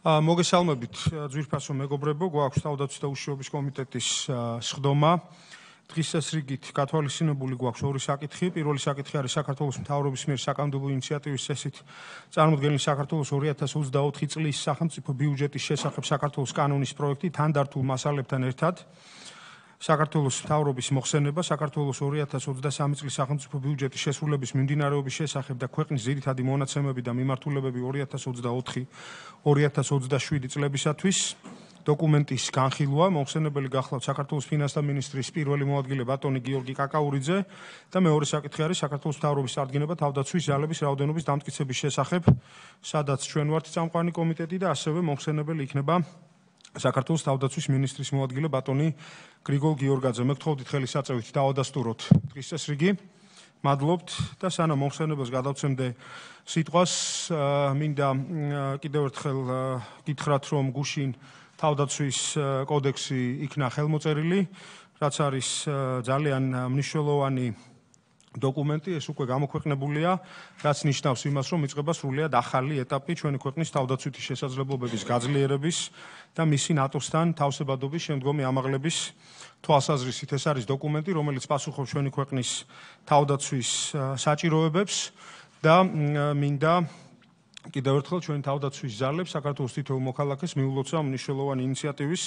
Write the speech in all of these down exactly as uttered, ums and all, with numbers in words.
მოგესალმებით ძვირფასო მეგობრებო, გვაქვს თავდაცვის და უშიშროების კომიტეტის სხდომა. დღის წესრიგით გათვალისწინებული გვაქვს ორი საკითხი. პირველი საკითხი არის საქართველოს მთავრობის მიერ საკანონმდებლო ინიციატივის წესით წარმოდგენილი საქართველოს ორი ათას ოცდაოთხი წლის სახელმწიფო ბიუჯეტის შესახებ საქართველოს კანონის პროექტი თანდართულ მასალებთან ერთად. საქართველოს მთავრობის მოხსენება საქართველოს ორი ათას ოცდასამი წლის სახელმწიფო ბიუჯეტის შესრულების მიმდინარეობის შესახებ და ქვეყნის ძირითადი მონაცემები და მიმართულებები ორი ათას ოცდაოთხი ორი ათას ოცდაშვიდი წლებისათვის. დოკუმენტის განხილვა მოხსენებელი გახლავთ საქართველოს ფინანსთა მინისტრის პირველი მოადგილე ბატონი გიორგი კაკაურიძე და მეორე საკითხი არის საქართველოს მთავრობის წარდგენება თავდაცვის ძალების რაოდენობის დამტკიცების შესახებ, სადაც ჩვენ ვართ წამყვანი კომიტეტი და ასევე მოხსენებელი იქნება საქართველოს თავდაცვის მინისტრის მოადგილე ბატონი გრიგოლ გიორგაძე. მე გთხოვდით ხელისაწევით დავადასტუროთ დღის წესრიგი. მადლობთ და სანამ მოხსენებელს გადავცემდე სიტყვას, მინდა კიდევ ერთხელ გითხრათ, რომ გუშინ თავდაცვის კოდექსი იქნა ხელმოწერილი, რაც არის ძალიან მნიშვნელოვანი დოკუმენტი, ეს უკვე გამოქვეყნებულია, რაც ნიშნავს იმას, რომ იწყება სრულიად ახალი ეტაპი ჩვენი ქვეყნის თავდაცვითი შესაძლებლობების გაძლიერების და მისი ნატოსთან თავსებადობის შემდგომი ამაღლების თვალსაზრისით. ეს არის დოკუმენტი, რომელიც პასუხობს ჩვენი ქვეყნის თავდაცვის საჭიროებებს და მინდა კიდევ ერთხელ ჩვენი თავდაცვის ძალებს საქართველოს თითოეულ მოქალაქეს მიულოცა მნიშვნელოვანი ინიციატივის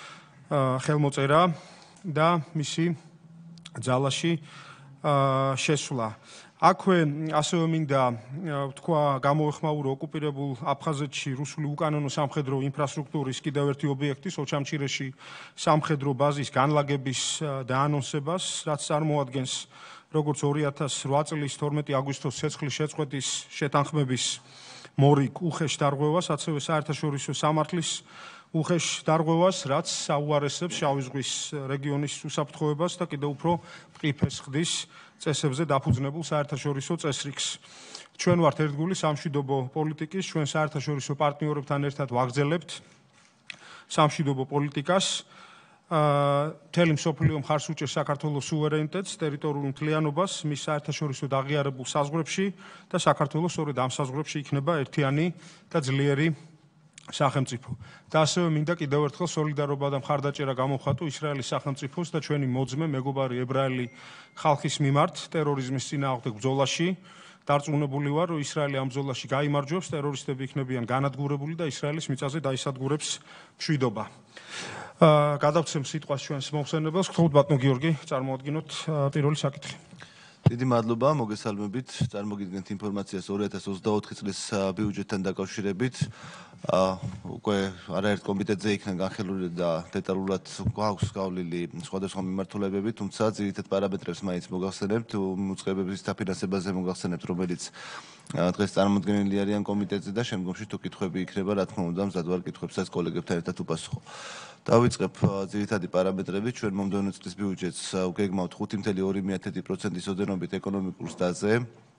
ხელმოწერა და მისი ძალაში შესვლა. აქვე ასევე მინდა თქვა გამოეხმაურო ოკუპირებულ აფხაზეთში რუსული უკანონო სამხედრო ინფრასტრუქტურის კიდევ ერთი ობიექტის ოჩამჩირეში სამხედრო ბაზის განლაგების და ანონსებას, რაც წარმოადგენს როგორც ორი ათას რვა წლის თორმეტი აგვისტოს ცეცხლის შეწყვეტის შეთანხმების მორიგ უხეშ დარღვევას, ასევე საერთაშორისო სამართლის უხეშ დარღვევას, რაც საუარესებს შავი ზღვის რეგიონის უსაფრთხოებას და კიდევ უფრო მყიფეს ხდის წესებზე დაფუძნებულ საერთაშორისო წესრიგს. ჩვენ ვართ ერთგული სამშვიდობო პოლიტიკის, ჩვენ საერთაშორისო პარტნიორებთან ერთად ვაგრძელებთ სამშვიდობო პოლიტიკას. მთელი მსოფლიო მხარს უჭერს საქართველოს სუვერენიტეტს, ტერიტორიულ მთლიანობას, მის საერთაშორისო დაღიარებულ საზღვრებში და საქართველოს სწორედ ამ საზღვრებში იქნება ერთიანი და ძლიერი სახელმწიფო. და ასევე მინდა კიდევ ერთხელ სოლიდარობა და მხარდაჭერა გამოვხატო ისრაელის სახელმწიფოს და ჩვენი მოძმე მეგობარი ებრაელი ხალხის მიმართ ტერორიზმის წინააღმდეგ ბრძოლაში. დარწმუნებული ვარ, რომ ისრაელი ამ ბრძოლაში გაიმარჯვებს, ტერორისტები იქნებიან განადგურებული და ისრაელის მიწაზე დაისადგურებს მშვიდობა. გადავცემ სიტყვას ჩვენს მოხსენებელს, გთხოვთ ბატონო გიორგი, წარმოადგინოთ პირველი საკითხი. დიდი მადლობა, მოგესალმებით. წარმოგიდგენთ ინფორმაციას ორი ათას ოცდაოთხი წლის ბიუჯეტთან დაკავშირებით. უკვე არაერთ კომიტეტზე იქნა განხილული და დეტალურად გვაქვს გავლილი სხვადასხვა მიმართულებები, თუმცა ძირითად პარამეტრებს მაინც მოგახსენებთ, უწყებების დაფინანსებაზე მოგახსენებთ, რომელიც დღეს წარმოდგენილი არიან კომიტეტზე და შემდგომში თუ კითხვები იქნება, რა თქმა უნდა, მზად ვარ კითხვებსაც კოლეგებთან ერთად უპასუხო. დავიწყებ ძირითადი პარამეტრებით, ჩვენ მომდევნო წლის ბიუჯეტს ვგეგმავთ ხუთი წუთი ორი პროცენტის ოდენობით ეკონომიკურ ზრდაზე.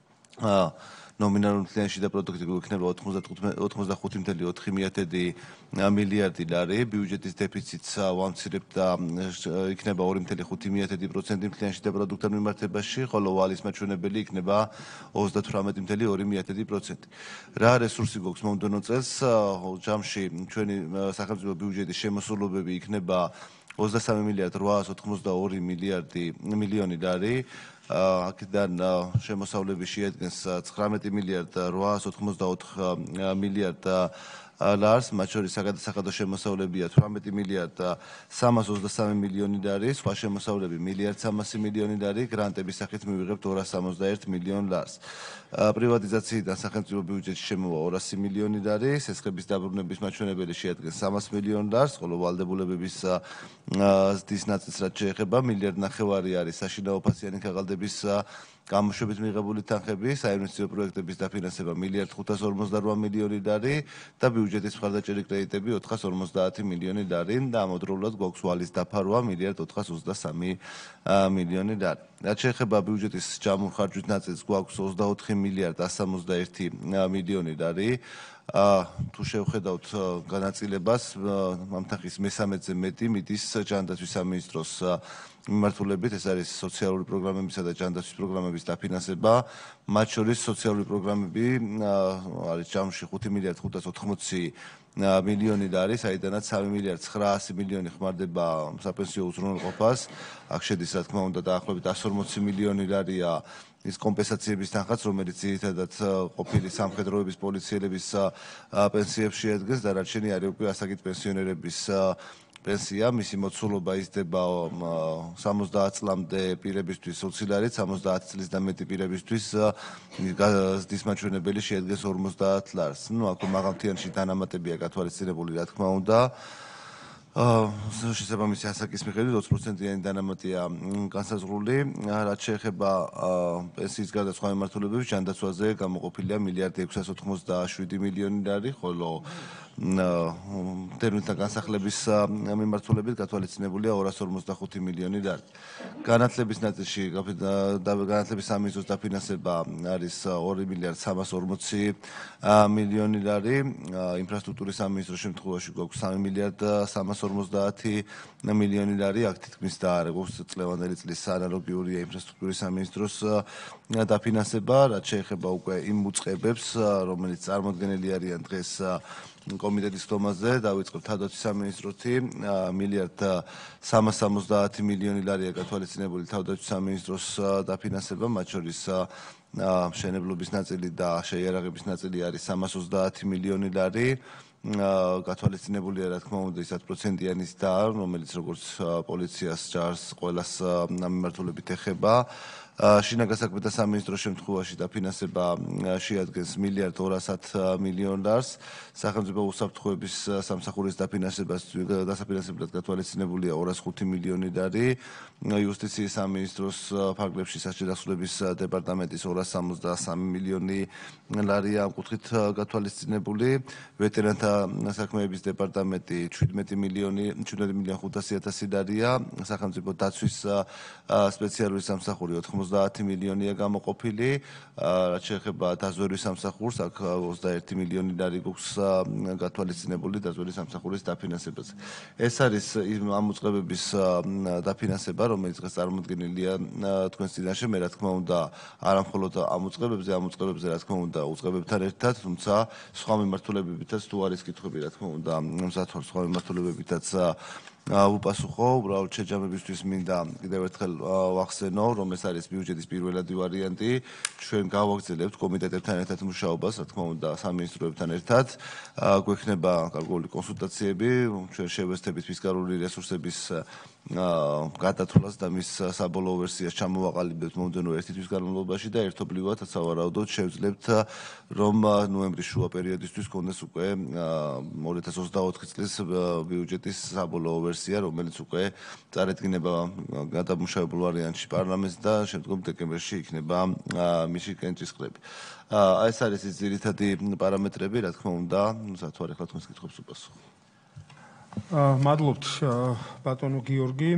ნომინალური მთლიანი შიდა პროდუქტი გვექნება ოცდახუთი წუთი ოთხი მილიარდი ლარი, ბიუჯეტის დეფიციტს ვამცირებთ და იქნება ორი წუთი ხუთი პროცენტი მთლიანი შიდა პროდუქტთან მიმართებაში, ხოლო ვალის მაჩვენებელი იქნება ოცდათვრამეტი წუთი ორი პროცენტი. რა რესურსი გვაქვს მომდევნო წელს? ჯამში ჩვენი სახელმწიფო ბიუჯეტის შემოსულობები იქნება ოცდასამი მილიარდი რვაას ოთხმოცდაორი მილიონი ლარი. აქედან შემოსავლები შეადგენს ცხრამეტი მილიარდი რვაას ოთხმოცდაოთხი მილიარდი ლარს, მათ შორის საგადასახადო შემოსავლებია თვრამეტი მილიარდი სამას ოცდასამი მილიონი ლარი, სხვა შემოსავლები მილიარდი სამასი მილიონი ლარი, გრანტების სახით მივიღებთ ორას სამოცდაერთ მილიონ ლარს. პრივატიზაციიდან სახელმწიფო ბიუჯეტში შემოვა ორასი მილიონი ლარი, სესხების დაბრუნების მაჩვენებელი შეადგენს სამას მილიონ ლარს, ხოლო ვალდებულებების ზრდის ნაწილს რაც შეეხება მილიარდ ნახევარი არის საშინაო ფასიანი ქაღალდების გამოშვებით მიღებული თანხები, საინვესტიციო პროექტების დაფინანსება მილიარდ ხუთას ორმოცდარვა მილიონი ლარი და ბიუჯეტის მხარდაჭერი კრედიტები ოთხას ორმოცდაათი მილიონი ლარი და ამავდროულად გვაქვს ვალის დაფარვა მილიარდ ოთხას ოცდასამი მილიონი ლარი. რაც შეეხება ბიუჯეტის ჯამურ ხარჯვით ნაწილს გვაქვს ოცდაოთხი მილიარდ ასს სამოცდაერთი მილიონი ლარი. თუ შევხედავთ განაწილებას, ამ თანხის მესამედზე მეტი მიდის ჯანდაცვის სამინისტროს მიმართულებით, ეს არის სოციალური პროგრამებისა და ჯანდაცვის პროგრამების დაფინანსება, მათ შორის სოციალური პროგრამები არის ჯამში ხუთი მილიარდი ხუთას ოთხმოცი მილიონი არის, საიდანაც სამი მილიარდი ცხრაასი მილიონი ხმარდება საპენსიო უზრუნველყოფას, აქ შედის რა თქმა უნდა დაახლოებით εκατს ორმოცი მილიონი ლარია ის კომპენსაციების თანხაც, რომელიც ძირითადად ყოფილი სამხედროების პოლიციელების პენსიებს შეადგენს, დანარჩენი არის უკვე ასაკით პენსიონერების პენსია, მისი მოცულობა იზრდება სამოცდაათ წლამდე პირებისთვის ოცილარით, სამოცდაათი წლის და მეტი პირებისთვის ზრდის მაჩვენებელი შეადგენს ორმოცდაათ ლარს. ნუ აქ მაღალმთიანში დანამატებია გათვალისწინებული, რა თქმა უნდა. შესაბამისი ასაკის მიხედვით ოცი პროცენტიანი დანამატია განსაზღვრული, რაც შეეხება პენსიის გარდა სხვა მიმართულებების ჯანდაცვაზე გამოყოფილია მილიარდი ექვსას ოთხმოცდაშვიდი მილიონი ლარი, ხოლო დევნილთა განსახლების მიმართულებით გათვალისწინებულია ორას ორმოცდახუთი მილიონი ლარი. განათლების ნაწილში განათლების სამინისტროს დაფინანსება არის ორი მილიარდი სამას ორმოცი მილიონი ლარი, ინფრასტრუქტურის სამინისტროს შემთხვევაში გვაქვს სამი მილიარდი სამას ორმოცდაათი მილიონი ლარი, აქ თითქმის დაარღვევს წლევანდელი წლის ანალოგიურია ინფრასტრუქტურის სამინისტროს დაფინანსება, რაც შეეხება უკვე იმ უწყებებს, რომელიც წარმოდგენილი არიან დღეს კომიტეტის ხდომაზე, დავიწყებთ თავდაცვის სამინისტროთი, მილიარდი სამას სამოცდაათი მილიონი ლარია გათვალისწინებული თავდაცვის სამინისტროს დაფინანსება, მათ შორის მშენებლობის ნაწილი და შეიარაღების ნაწილი არის სამას ოცდაათი მილიონი ლარი. გათვალისწინებულია, რა თქმა უნდა, იცად პროცენტიანი და, რომელიც როგორც პოლიციას, ჯარს, ყველას ამ მიმართულებით ეხება. შინაგან საქმეთა სამინისტროს შემთხვევაში დაფინანსება შეადგენს მილიარდ ორასათ მილიონ ლარს, სახელმწიფო უსაფრთხოების სამსახურის დაფინანსებას დასაფინანსებლად გათვალისწინებულია ორას ხუთი მილიონი ლარი, იუსტიციის სამინისტროს ფარგლებში სასჯელდასრულების დეპარტამენტის ორას სამოცდასამი მილიონი ლარია ამ კუთხით გათვალისწინებული, ვეტერანთა საქმეების დეპარტამენტი შვიდმეტი მილიონი ხუთასი ათასი ლარია, სახელმწიფო დაცვის სპეციალური სამსახური ოთხმოცდაათი მილიონია გამოყოფილი, რაც შეეხება დაზვერვის სამსახურს, აქ ოცდაერთი მილიონი ლარი გვაქვს გათვალისწინებული დაზვერვის სამსახურის დაფინანსებაზე. ეს არის ამ უწყებების დაფინანსება, რომელიც დღეს წარმოდგენილია თქვენს წინაშე, მე რა თქმა უნდა, არა მხოლოდ ამ უწყებებზე, ამ უწყებებზე რა თქმა უნდა, უწყებებთან ერთად, თუმცა სხვა მიმართულებებითაც თუ არის კითხვები, რა თქმა უნდა, მზად ვარ სხვა მიმართულებებითაც უპასუხო, უბრალოდ შეჯამებისთვის მინდა კიდევ ერთხელ ვახსენო, რომ ეს არის ბიუჯეტის პირველადი ვარიანტი. ჩვენ გავაგრძელებთ კომიტეტებთან ერთად მუშაობას, რა თქმა უნდა, სამინისტროებთან ერთად. გვექნება გარკვეული კონსულტაციები, ჩვენ შევესწრებით ფისკალური რესურსების გადათვლას და მის საბოლოო ვერსიას ჩამოვაყალიბებთ მომდევნო ერთი თვის განმავლობაში და ერთობლივად სავარაუდოდ შევძლებთ, რომ ნოემბრის შუა პერიოდისთვის გქონდეს უკვე ორი ათას ოცდაოთხი წლის ბიუჯეტის საბოლოო ვერსია, რომელიც უკვე წარედგინება გადამუშავებულ ვარიანტში პარლამენტს და შემდგომ დეკემბერში იქნება მისი კენჭისყრები. ეს არის ის ძირითადი პარამეტრები, რა თქმა უნდა, მზად ვარ ახლა თქვენს კითხვებს უპასუხო. მადლობთ ბატონო გიორგი.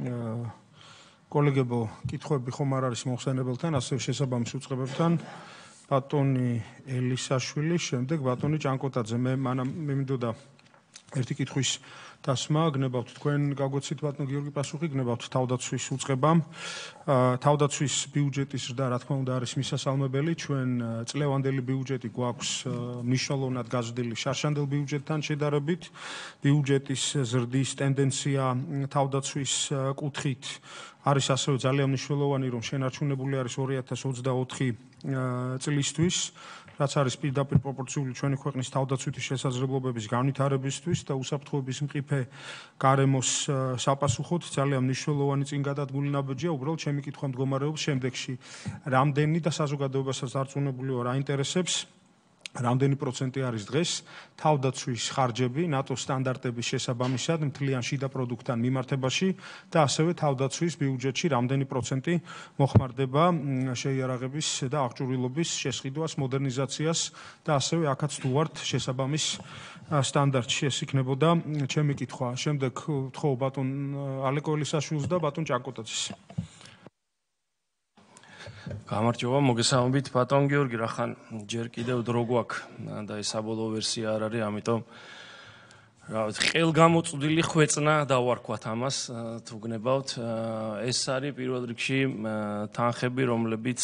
კოლეგებო, კითხვები ხომ არ არის მოხსენებელთან, ასევე შესაბამის უწყებებთან. ბატონი ელისაშვილი, შემდეგ ბატონი ჭანკოტაძე. მე მანამ მინდოდა ერთი კითხვის დასმა, გნებავთ თქვენ გაგვეცით ბატონო გიორგი პასუხი, გნებავთ თავდაცვის უწყებამ. თავდაცვის ბიუჯეტის ზრდა, რა თქმა უნდა, არის მისასალმებელი. ჩვენ წლევანდელი ბიუჯეტი გვაქვს მნიშვნელოვნად გაზრდილი შარშანდელ ბიუჯეტთან შედარებით. ბიუჯეტის ზრდის ტენდენცია თავდაცვის კუთხით არის ასევე ძალიან მნიშვნელოვანი, რომ შენარჩუნებული არის ორი ათას ოცდაოთხი წლისთვის, რაც არის პირდაპირ პროპორციული ჩვენი ქვეყნის თავდაცვითი შესაძლებლობების განვითარებისთვის და უსაფრთხოების მყიფე გარემოს საპასუხოდ ძალიან მნიშვნელოვანი წინგადადგმული ნაბიჯია. უბრალოდ ჩემი კითხვა მდგომარეობს შემდეგში. რამდენი და საზოგადოებასაც დარწმუნებული ვარ აინტერესებს, რამდენი პროცენტი არის დღეს თავდაცვის ხარჯები ნატოს სტანდარტების შესაბამისად მთლიან შიდა პროდუქტთან მიმართებაში და ასევე თავდაცვის ბიუჯეტში რამდენი პროცენტი მოხმარდება შეიარაღების და აღჭურვილობის შესყიდვას, მოდერნიზაციას და ასევე აქაც თუ ვართ შესაბამის სტანდარტში. ეს იქნებოდა ჩემი კითხვა. შემდეგ ვთხოვ ბატონ ალეკო ელისაშვილს და ბატონ ჭანკოტაძეს. გამარჯობა, მოგესალმებით ბატონ გიორგი, რახან ჯერ კიდევ დრო გვაქვს და ეს საბოლოო ვერსია არ არის, ამიტომ რა ვიცი, ხელგამოწვდილი ხვეწნა დავარქვათ ამას, თუ გნებავთ. ეს არის პირველ რიგში თანხები, რომლებიც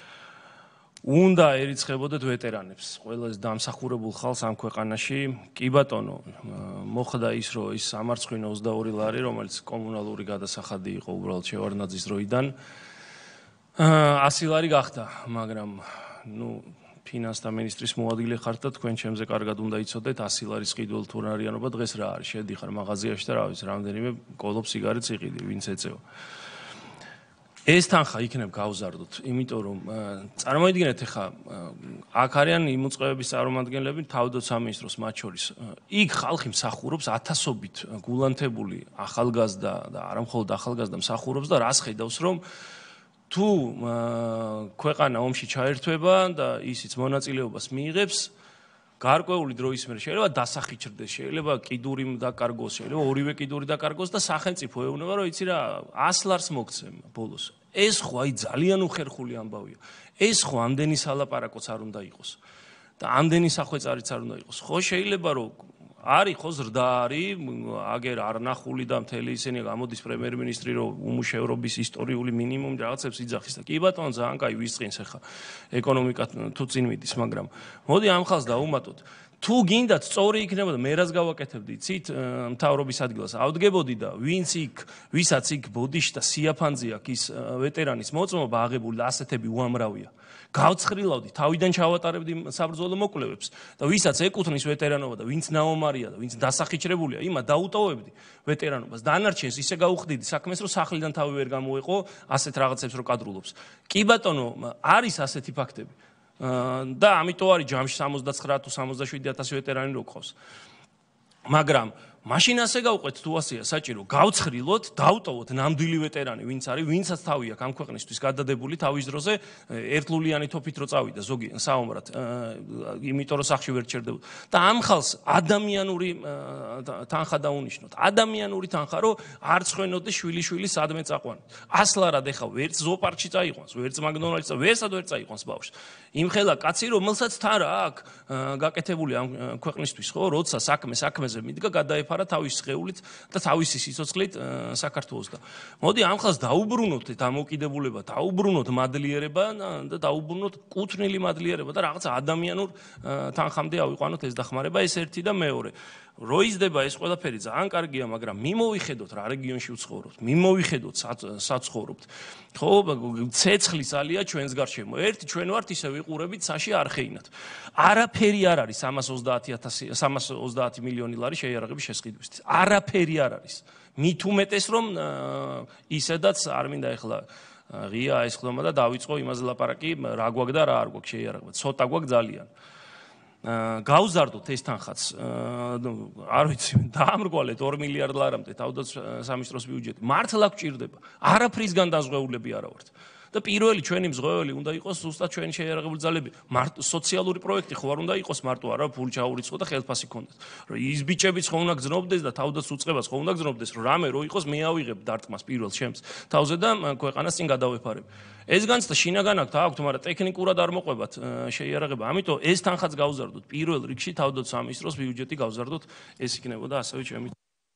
უნდა ერიცხებოდეთ ვეტერანებს, ყველა ეს დამსახურებულ ხალხს ამ ქვეყანაში. კი ბატონო, მოხდა ის, რომ ის სამარცხვინო ოცდაორი ლარი, რომელიც კომუნალური გადასახადი იყო უბრალოდ შევარდნაძის დროიდან, ასი ლარი გახდა, მაგრამ ნუ ფინანსთა მინისტრის მოადგილე ხართ და თქვენ ჩემზე კარგად უნდა იცოდეთ, ასი ლარის ყიდულ თუ რა არიანობა დღეს რა არის. შედიხარ მაღაზიაში და რა ვიცი, რამდენიმე კოლოფ სიგარეტს იყიდი, ვინც ეწევა. ეს თანხა იქნებ გავზარდოთ, იმიტომ რომ წარმოიდგინეთ ახლა აქ არიან იმ უწყებების წარმომადგენლები თავდაცვის სამინისტროს მათ შორის. იქ ხალხი მსახურობს ათასობით გულანთებული ახალგაზრდა და არა მხოლოდ ახალგაზრდა მსახურობს და რას ხედავს რომ თუ ქვეყანა ომში ჩაერთვება და ისიც მონაწილეობას მიიღებს, გარკვეული დროის მერე შეიძლება დასახიჩრდეს, შეიძლება კიდური დაკარგოს, შეიძლება ორივე კიდური დაკარგოს და სახელმწიფო ეუბნება, რომ იცი რა, ას ლარს მოგცემ ბოლოს. ეს ხო აი ძალიან უხერხული ამბავია. ეს ხო ამდენი სალაპარაკოც არ უნდა იყოს. და ამდენი სახვეწარიც არ უნდა იყოს. ხო შეიძლება რომ არის ხო ზრდა არის, აგერ არნახული და მთელი ისინი გამოდის პრემიერ-მინისტრი რომ უმუშევრობის ისტორიული მინიმუმი რაღაცებს იძახის და კი ბატონო ძალიან კაი ვისწყინს ახლა ეკონომიკა თუ წინ მიდის, მაგრამ მოდი ამ ხალხს დავუმატოთ. თუ გინდათ სწორი იქნება და მე რას გავაკეთებდი, იცით, მთავრობის ადგილას ავდგებოდი და ვინც იქ, ვისაც იქ ბოდიში და სიაფანძე აქვს ის ვეტერანის მოწმობა აღებული და ასეთები უამრავია. გავცხრილავდი, თავიდან ჩავატარებდი საბრძოლო მოკვლევებს და ვისაც ეკუთვნის ვეტერანობა და ვინც ნაომარია და ვინც დასახიჩრებულია, იმათ დაუტოვებდი ვეტერანობას. დანარჩენს ისე გავხდიდი საქმეს, რომ სახლიდან თავი ვერ გამოეყო ასეთ რაღაცებს რო კადრულობს. კი ბატონო, არის ასეთი ფაქტები. და ამიტომ არის ჯამში სამოცდაცხრა თუ სამოცდაშვიდი ათასი ვეტერანი რო ყავს. მაგრამ მაშინ ასე გავყვეთ თუ ასეა საჭირო, გავცხრილოთ, დავტოვოთ ნამდვილი ვეტერანი, ვინც არის, ვინცაც თავი აქვს ამ ქვეყნისთვის გადადებული თავის დროზე, ერთლულიანი თოფით რო წავიდა ზოგი საომრად, იმიტომ რომ სახში ვერ ჩერდებოდა. და ამ ხალხს ადამიანური თანხა დაუნიშნოთ. ადამიანური თანხა, რომ არ ცხენოდეს შვილი-შვილი სადმე წაყვანოთ. ას ლარად ეხა ვერც ზოოპარკში წაიყვანს, ვერც მაგდონალდსში, ვერსად ვერ წაიყვანს ბავშვს. იმხელა კაცი, რომელსაც თან რა აქვს გაკეთებული ამ ქვეყნისთვის, ხო, როცა საქმე საქმეზე მიდგა, გადაეფარა თავის სხეულით და თავისი სიცოცხლით საქართველოს და მოდი ამ ხალხს დაუბრუნოთ დამოუკიდებულება, დაუბრუნოთ მადლიერება და დაუბრუნოთ კუთვნილი მადლიერება და რაღაც ადამიანურ თანხამდე ავიყვანოთ ეს დახმარება. ეს ერთი და მეორე. რო იზრდება ეს ყველაფერი ძალიან კარგია, მაგრამ მიმოვიხედოთ რა რეგიონში ვცხოვრობთ, მიმოვიხედოთ საცხოვრობთ. ხო, ცეცხლის ალია ჩვენს გარშემო. ერთი ჩვენ ვართ ისე ვიყურებით საში არხეინად. არაფერი არ არის სამას ოცდაათი მილიონი ლარი შეიარაღების შესყიდვისთვის. არაფერი არ არის. მით უმეტეს რომ ისედაც არ მინდა ეხლა ღია ეს ხდომა და დავიწყო იმაზე ლაპარაკი, რა გვაქვს და რა არ გვაქვს შეიარაღება. ცოტა გვაქვს ძალიან. გავზარდოთ ეს თანხაც, არ ვიცი, დაამრგვალეთ ორ მილიარდ ლარამდე თავდაცვის სამინისტროს ბიუჯეტი. მართლა გვჭირდება. არაფრისგან დაზღვეულები არა ვართ. და პირველი ჩვენი მზღვეველი უნდა იყოს ზუსტად ჩვენი შეიარაღებული ძალები. სოციალური პროექტი ხო არ უნდა იყოს მარტო არა ფული ჩაურიცხო და ხელფასი ქონდეს. რომ ის ბიჭებიც ხო უნდა გზნობდეს და თავდაცვის უწყებას ხო უნდა გზნობდეს, რომ რამე რო იყოს მე ავიღებ დარტყმას პირველ ჩემს თავზე და ქვეყანას წინ გადავეფარებ. ეს განცდა შინაგან აქვთ, აქვთ, მაგრამ ტექნიკურად არ მოყვებათ შეიარაღება. ამიტომ ეს თანხაც გავზარდოთ. პირველ რიგში თავდაცვის სამინისტროს ბიუჯეტი გავზარდოთ, ეს იქნებოდა ასევე ჩემი.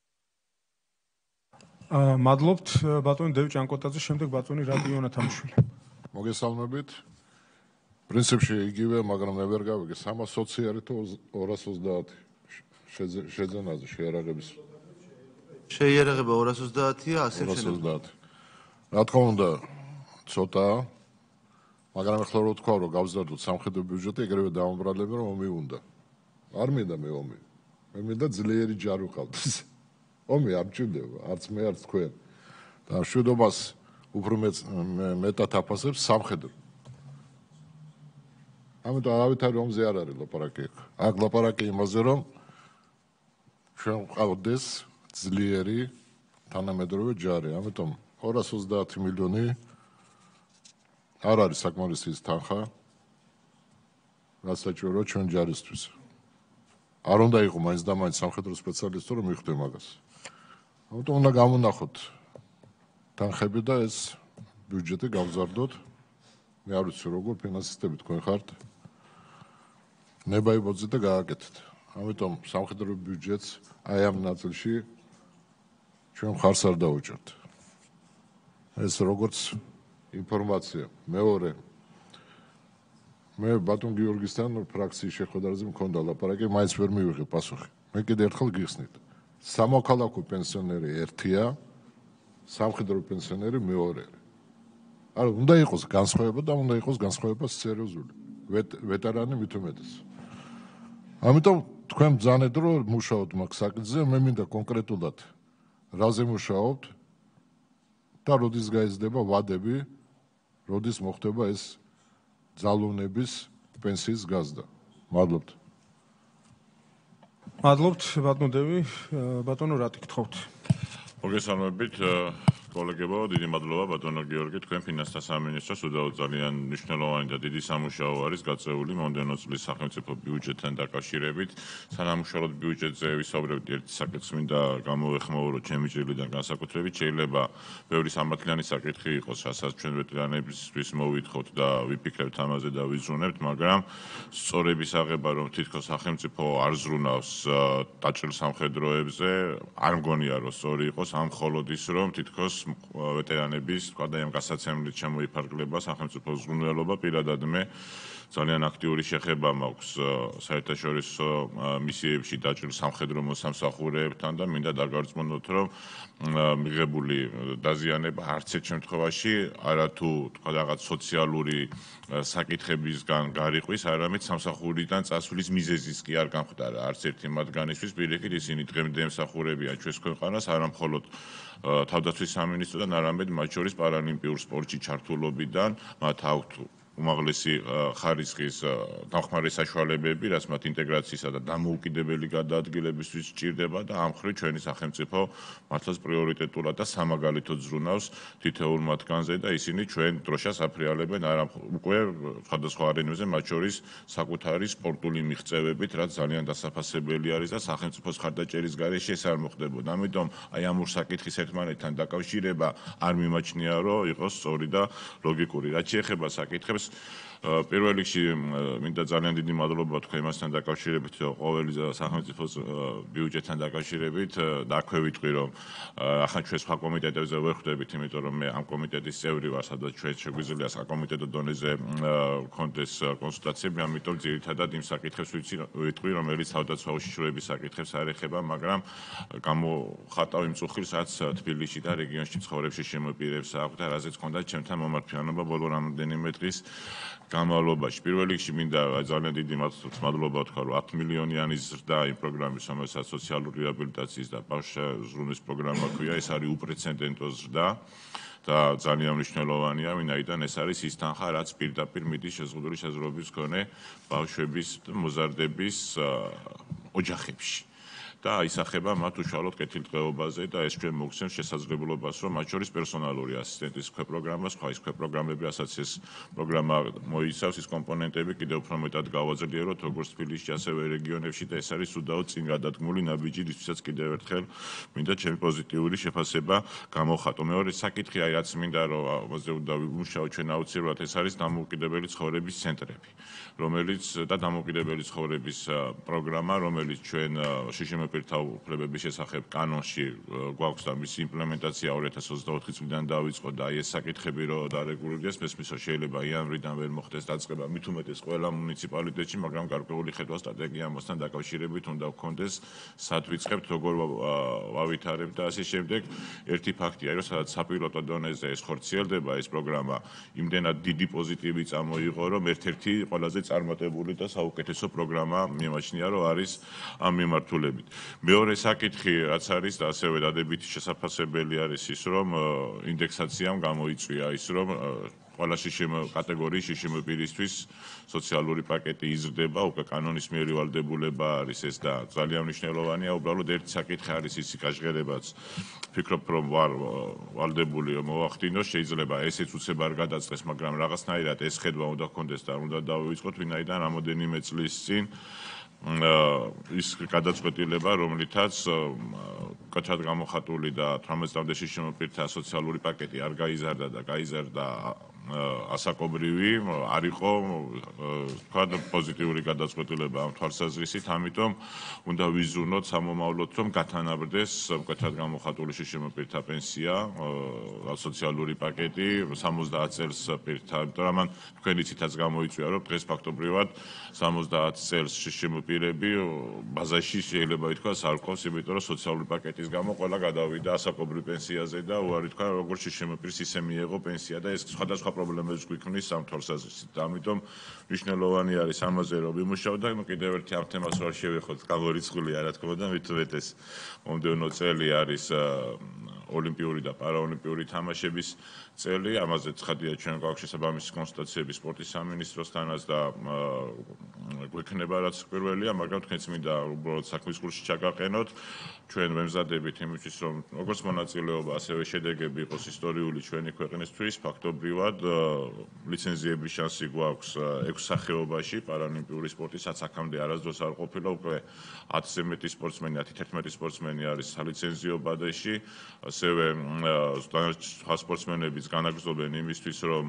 მადლობთ ბატონი დევ ჭანკოტაძე, შემდეგ ბატონი რადიო ნათამშვილი. მოგესალმებით. პრინციპში იგივე, მაგრამ მე ვერ გავიგე სამას ოცი არის თუ ორას ოცდაათი შეძენაზე შეიარაღების. შეიარაღება ორას ოცდაათია, ასე ორას ოცდაათი. რა თქმა უნდა, ცოტაა, მაგრამ ახლა რო თქვა, რომ გავზარდოთ სამხედრო ბიუჯეტი, ეგრევე დავამბრალებ, რომ ომი უნდა. არ მინდა მე ომი. მე მინდა ძლიერი ჯარი ვყავდეს. ომი არ მჭირდება, არც მე, არც თქვენ. და მშვიდობას უფრო მეტად აფასებს სამხედრო. ამიტომ არავითარი ომზე არ არის ლაპარაკი. აქ ლაპარაკი იმაზე, რომ ჩვენ ვყავდეს ძლიერი თანამედროვე ჯარი. ამიტომ ორას ოცდაათი მილიონი არ არის საკმარისი თანხა, რაც საჭიროა ჩვენ ჯარისთვის. არ უნდა იყო მაინც და მაინც სამხედრო სპეციალისტი, რომ მიხვდე მაგას. ამიტომ უნდა გამონახოთ თანხები და ეს ბიუჯეტი გავზარდოთ მე არ ვიცი როგორ ფინანსისტები თქვენ ხართ. ნებაიბოძეთ და გააკეთეთ. ამიტომ სამხედრო ბიუჯეტს აი ამ ნაწილში ჩვენ ხარს არ დავუჭერთ. ეს როგორც ინფორმაცია. მეორე მე ბატონ გიორგისთან ფრაქციის შეხვედრაზე მქონდა ლაპარაკი, მაინც ვერ მივიღე პასუხი. მე კიდე ერთხელ გიხსნით. სამოქალაქო პენსიონერი ერთია, სამხედრო პენსიონერი მეორე. არა, უნდა იყოს განსხვავება და უნდა იყოს განსხვავება სერიოზული. ვეტერანი მით უმეტეს. ამიტომ თქვენ ბრძანეთ რომ მუშაობთ მაგ საკითხზე, მე მინდა კონკრეტულად რაზე მუშაობთ და როდის გაიზრდება ვადები, როდის მოხდება ეს ძალოვნების პენსიის გაზრდა. მადლობთ. მადლობთ ბატონო დევი, ბატონო რა გითხოვთ? მოგესალმებით კოლეგებო, დიდი მადლობა ბატონო გიორგი, თქვენ ფინანსთა სამინისტროს უდაოდ ძალიან მნიშვნელოვანი და დიდი სამუშაო არის გაწეული მომდევნო წლის სახელმწიფო ბიუჯეტთან დაკავშირებით. სანამუშავროდ ბიუჯეტზე ვისაუბრებთ ერთი საკითხს, მინდა გამოვეხმაურო ჩემი ჭრილიდან განსაკუთრებით, შეიძლება ბევრი სამართლიანი საკითხი იყოს, რასაც ჩვენ ვეტერანებისთვის მოვითხოთ და ვიფიქრებთ ამაზე და ვიზრუნებთ, მაგრამ სწორების აღება, რომ თითქოს სახელმწიფო არ ზრუნავს დაჭრილ სამხედროებზე, არ მგონია რომ სწორი იყოს, ამ მხოლოდ ის რომ თითქოს ვეტერანების თქვა და ამ გასაცემლით შემოიფარგლება სახელმწიფო ზრუნველობა. პირადად მე ძალიან აქტიური შეხება მაქვს საერთაშორისო მისიებში დაჭრილ სამხედრო მოსამსახურეებთან და მინდა დაგარწმუნოთ, რომ მიღებული დაზიანება არც ერთ შემთხვევაში არათუ თქვა რაღაც სოციალური საკითხებისგან გარიყვის, არამედ სამსახურიდან წასვლის მიზეზის კი არ გამხდარა არც ერთი მათგანისთვის. პირიქით ისინი დღემდე ემსახურებიან ჩვენს ქვეყანას, არა მხოლოდ თავდაცვის სამინისტროდან, არამედ მათ შორის პარალიმპიურ სპორტში ჩართულობიდან, მათ აქვთ უმაღლესი ხარისხის დამხმარე საშუალებები, რაც მათ ინტეგრაციისა და დამოუკიდებელი გადაადგილებისთვის სჭირდება და ამ მხრივ ჩვენი სახელმწიფო მართლაც პრიორიტეტულად და სამაგალითოდ ზრუნავს თითოეულ მათგანზე და ისინი ჩვენ დროშას აფრიალებენ არა უკვე სხვადასხვა არენებზე, მათ შორის საკუთარი სპორტული მიღწევებით, რაც ძალიან დასაფასებელი არის და სახელმწიფოს ხარდაჭერის გარეშე ეს არ მოხდებოდა. ამიტომ აი ამ ორ საკითხის ერთმანეთთან დაკავშირება არ მიმაჩნია, რომ იყოს სწორი და ლოგიკური. რაც შეეხება საკითხებს პირველ რიგში მინდა ძალიან დიდი მადლობა თქვა იმასთან დაკავშირებით, რომ ყოველი სახელმწიფოს ბიუჯეტთან დაკავშირებით და აქვე ვიტყვი, რომ ახლა ჩვენ სხვა კომიტეტებზე ვერ ხვდებით, იმიტომ რომ მე ამ კომიტეტის წევრი ვარ, სადაც ჩვენ შეგვიძლია საკომიტეტო დონეზე გქონდეს კონსულტაციები, ამიტომ ძირითადად იმ საკითხებს ვიტყვი, რომელიც თავდაცვა უშიშროების საკითხებს არ ეხება, მაგრამ გამოხატავ იმ წუხილს, რაც თბილისში და რეგიონში მცხოვრებში შემოპირებს აქვს და რაზეც ჰქონდა ჩემთან მომართვიანობა ბოლო რამდენიმე დღის განმავლობაში. პირველ რიგში მინდა ძალიან დიდი მადლობა ვთქვა, რომ ათი მილიონიანი ზრდა იმ პროგრამის, რომელსაც სოციალური რეაბილიტაციის და ბავშვთა ზრუნვის პროგრამა ქვია, ეს არის უპრეცედენტო ზრდა და ძალიან მნიშვნელოვანია, ვინაიდან ეს არის ის თანხა, რაც პირდაპირ მიდის შეზღუდული შესაძლებლობის მქონე ბავშვების მოზარდების ოჯახებში. და ისახება მათ უშუალოდ კეთილდღეობაზე და ეს ჩვენ მოგცემს შესაძლებლობას, რომ მათ შორის პერსონალური ასისტენტის ქვეპროგრამა, სხვა ის ქვეპროგრამები, რასაც ეს პროგრამა მოიცავს, ის კომპონენტები კიდევ უფრო მეტად გავაძლიეროთ, როგორც თბილისში, ასევე რეგიონებში და ეს არის უდაოდ წინ გადადგმული ნაბიჯი, რისთვისაც კიდევ ერთხელ მინდა ჩემი პოზიტიური შეფასება გამოვხატო. მეორე საკითხი, აი რაც მინდა რომ ამაზე უნდა ვიმუშაოთ ჩვენ აუცილებლად, ეს არის დამოუკიდებელი ცხოვრების ცენტრები, რომელიც და დამოუკიდებელი ცხოვრების პროგრამა, რომელიც ჩვენ შიშიმ პირთა უფლებების შესახებ კანონში გვაქვს და მისი იმპლემენტაცია ორი ათას ოცდაოთხი წლიდან დაიწყო და აი ეს საკითხები რო დარეგულირდეს, მესმის რომ შეიძლება იანვრიდან ვერ მოხდეს დაწყება, მით უმეტეს ყველა მუნიციპალიტეტში, მაგრამ გარკვეული ხედვა სტრატეგია ამასთან დაკავშირებით უნდა გქონდეს, სად ვიწყებთ, როგორ ვავითარებთ და ასე შემდეგ. ერთი ფაქტია, რომ სადაც საპილოტო დონეზე ეს ხორციელდება, ეს პროგრამა იმდენად დიდი პოზიტივი წამოიღო, რომ ერთ-ერთი ყველაზე წარმატებული და საუკეთესო პროგრამა მიმაჩნია, რომ არის ამ მიმართულებით. მეორე საკითხი, რაც არის და ასევე დადებითი შესაძლებელი არის ის, რომ ინდექსაციამ გამოიწვია ის, რომ ყველა შიშიმ კატეგორიის შიშიმ პირისთვის სოციალური პაკეტი იზრდება, უკვე კანონის მიერი ვალდებულება არის ეს და ძალიან მნიშვნელოვანია, უბრალოდ ერთი საკითხი არის ისი გაჟღერებაც. ვფიქრობ, რომ ვარ ვალდებული მოვახდინოს, შეიძლება ესეც უცებ არ გადაწყდეს, მაგრამ რაღაცნაირად ეს ხედვა უნდა გქონდეს და უნდა დავივიწყოთ, ვინაიდან რამოდენიმე წლის წინ ის გადაწყვეტილება, რომლითაც კაცად გამოხატული და თორმეტ წლამდე შიშიმ პირთა სოციალური პაკეტი არ გაიზარდა და გაიზარდა ასაკობრივი არ იყო თქვა პოზიტიური გადაწყვეტილება ამ თვალსაზრისით, ამიტომ უნდა ვიზუნოთ სამომავლოდ, რომ გათანაბრდეს მკვეთრად გამოხატული შიშიმოპირთა პენსია, სოციალური პაკეტი სამოცდაათ წელს პირთა, იმიტომ რომ მან თქვენი ცითაც გამოიწვია, რომ დღეს ფაქტობრივად სამოცდაათ წელს შიშიმოპირები ბაზაში შეიძლება ითქვას არ ყავს, იმიტომ რომ სოციალური პაკეტის გამო ყველა გადავიდა ასაკობრივ პენსიაზე და უარი თქვა, როგორც შიშიმოპირს ისე მიეღო პენსია და ეს სხვადასხვა პრობლემებს გვიქმნის ამ თვალსაზრისით. ამიტომ მნიშვნელოვანი არის ამაზე რომ ვიმუშაოთ და კიდევ ერთი ამ თემას ვარ შევეხოთ გამორიცხული რა თქმა უნდა, მით უმეტეს მომდევნო წელი არის ოლიმპიური და პარაოლიმპიური თამაშების წელი, ამაზე ცხადია ჩვენ გვაქვს შესაბამისი კონსტიტუციები სპორტის სამინისტროსთანაც და გვექნება რაც პირველია, მაგრამ თქვენც მინდა უბრალოდ საქმის კურსში ჩაგაყენოთ. ჩვენ ვემზადებით იმისთვის, რომ როგორც მონაწილეობა, ასევე შედეგები იყოს ისტორიული ჩვენი ქვეყნისთვის, ფაქტობრივად ლიცენზიების შანსი გვაქვს ექვს სახეობაში პარალიმპიური სპორტის, რაც აქამდე არასდროს არ ყოფილა, უკვე ათზე მეტი სპორტსმენი, ათი-თერთმეტი სპორტსმენი არის სალიცენზიო ბადეში, ასევე სხვა სპორტსმენებიც განაგრძობენ იმისთვის, რომ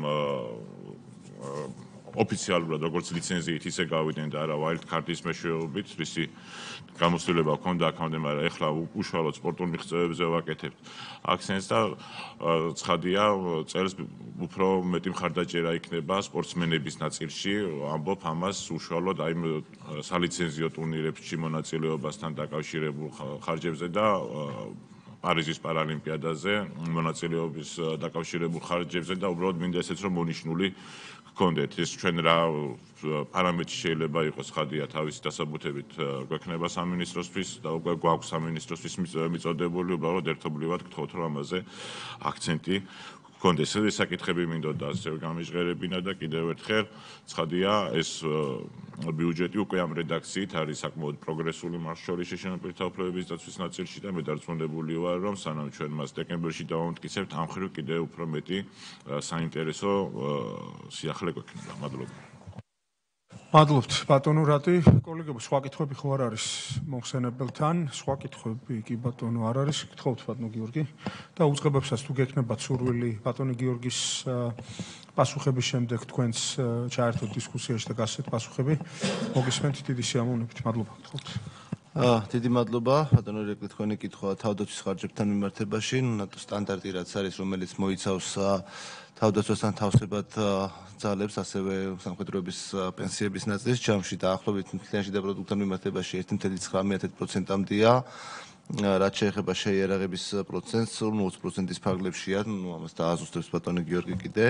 ოფიციალურად როგორც ლიცენზიით ისე გავიდნენ და არა wild card-ის მეშვეობით, რისი გამოცდილება ჰქონდა აქამდე, მაგრამ ეხლა უშუალოდ სპორტულ მიღწევებზე ვაკეთებთ აქცენტს და ცხადია წელს უფრო მეტი მხარდაჭერა იქნება სპორტსმენების ნაწილში, ამბობ ამას უშუალოდ აი სალიცენზიო ტურნირებში მონაწილეობასთან დაკავშირებულ ხარჯებზე და პარიზის პარალიმპიადაზე მონაწილეობის დაკავშირებულ ხარჯებზე და უბრალოდ მინდა ესეც რომ მონიშნული გქონდეთ. ეს ჩვენ რა პარამეტრი შეიძლება იყოს ხადია თავისი დასაბუთებით გვექნება სამინისტროსთვის და უკვე გვაქვს სამინისტროსთვის მიწოდებული, უბრალოდ ერთობლივად გთხოვთ რომ ამაზე აქცენტი გქონდეს. ეს საკითხები მინდოდა ასევე გამიჟღერებინა და კიდევ ერთხელ ცხადია ეს ბიუჯეტი უკვე ამ რედაქციით არის საკმაოდ პროგრესული მას შორის შიშიმოპირთა უფლებების დაცვის ნაწილში და მე დარწმუნებული ვარ რომ სანამ ჩვენ მას დეკემბერში დავამტკიცებთ, ამ მხრივ კიდევ უფრო მეტი საინტერესო სიახლე გვექნება. მადლობა. მადლობთ ბატონო რატი, კოლეგებო, სხვა კითხვები ხო არ არის მოხსენებელთან, სხვა კითხვები კი ბატონო არ არის, გთხოვთ ბატონო გიორგი და უწყებებსაც თუ გექნებათ სურვილი ბატონი გიორგის პასუხების შემდეგ თქვენს ჩაერთოთ დისკუსიაში და გასცეთ პასუხები, მოგისმენთ დიდი სიამოვნებით, მადლობა გთხოვთ. დიდი მადლობა, ბატონო რეკლი, თქვენი კითხვა თავდაცვის ხარჯებთან მიმართებაში, ნატო სტანდარტი რაც არის, რომელიც მოიცავს თავდაცვასთან თავსებად ძალებს, ასევე სამხედროების პენსიების ნაწილს, ჯამში დაახლოებით მთლიანში და პროდუქტთან მიმართებაში ერთი წუთი ცხრამეტ პროცენტამდეა. რაც შეეხება შეიარაღების პროცენტს, ოცი პროცენტის ფარგლებშია, ნუ ამას დააზუსტებს ბატონი გიორგი კიდე.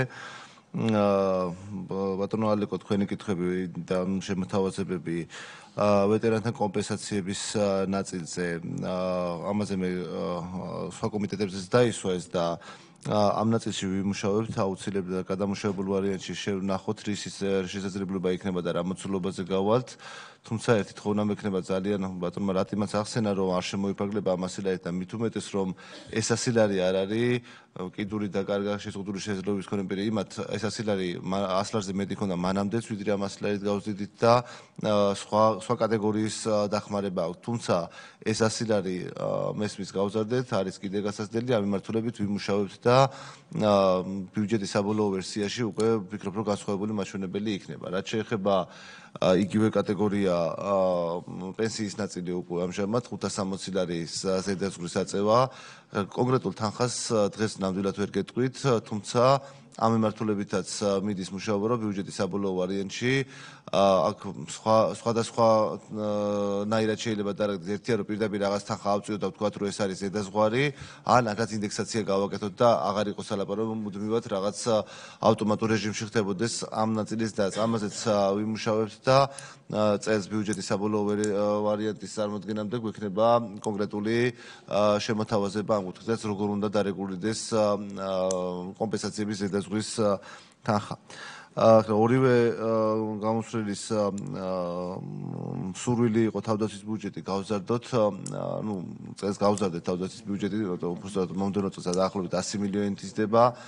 ბატონო ალეკო, თქვენი კითხვები და შემოთავაზებები ვეტერანთა კომპენსაციების ნაწილზე, ამაზე მე სხვა კომიტეტებზეც დაისვა ეს და ამ ნაწილში ვიმუშავებთ, აუცილებლად გადამუშავებულ ვარიანტში შევნახოთ რის შესაძლებლობა იქნება და რა მოცულობაზე გავალთ. თუმცა ერთი თქო უნდა მექნება ძალიან ბატონმა რატიმაც ახსენა რომ არ შემოიფარგლება ამ ასილარით და მით უმეტეს რომ ეს ასილარი არ არის კიდური და კარგა შეზღუდული შესაძლებლობის მქონე პირი, იმათ ეს ასილარი ასლარზე მეტი ქონდა მანამდეც, ვიდრე ამ ასილარით გავზრდით და სხვა სხვა კატეგორიის დახმარება აქვს. თუმცა ეს ასილარი მესმის გავზარდეთ, არის კიდე გასაზრდელი, ამ მიმართულებით ვიმუშავებთ და ბიუჯეტის საბოლოო ვერსიაში უკვე ვფიქრობ რომ განსხვავებული მაჩვენებელი იქნება. რაც შეეხება იგივე კატეგორია პენსიის ნაწილი უკვე ამჟამად ხუთას სამოცი ლარის ზედაზღვრის აწევა. კონკრეტულ თანხას დღეს ნამდვილად ვერ გეტყვით, თუმცა ამ მიმართულებითაც მიდის მუშაობა რომ ბიუჯეტის საბოლოო ვარიანტში აქ სხვა სხვადასხვა ნაირად შეიძლება დარეგდროს, ერთია რომ პირდაპირ რაღაც თანხა ავწიოთ და ვთქვათ რომ ეს არის ზედაზღვარი, ან აქაც ინდექსაცია გავაკეთოთ და აღარ იყოს სალაპარო, მუდმივად რაღაც ავტომატურ რეჟიმში ხდებოდეს ამ ნაწილის და ამაზეც ვიმუშავებთ და წელს ბიუჯეტის საბოლოო ვარიანტის წარმოდგენამდე გვექნება კონკრეტული შემოთავაზება ამ კუთხეზე, როგორ უნდა დარეგულირდეს კომპენსაციების ზედაზღვრის თანხა. ორივე გამოსვლის სურვილი იყო თავდაცვის ბიუჯეტი გავზარდოთ, ну, წელს გავზარდეთ თავდაცვის ბიუჯეტი, უბრალოდ მომდევნო წელს დაახლოებით ასი მილიონით იზრდება.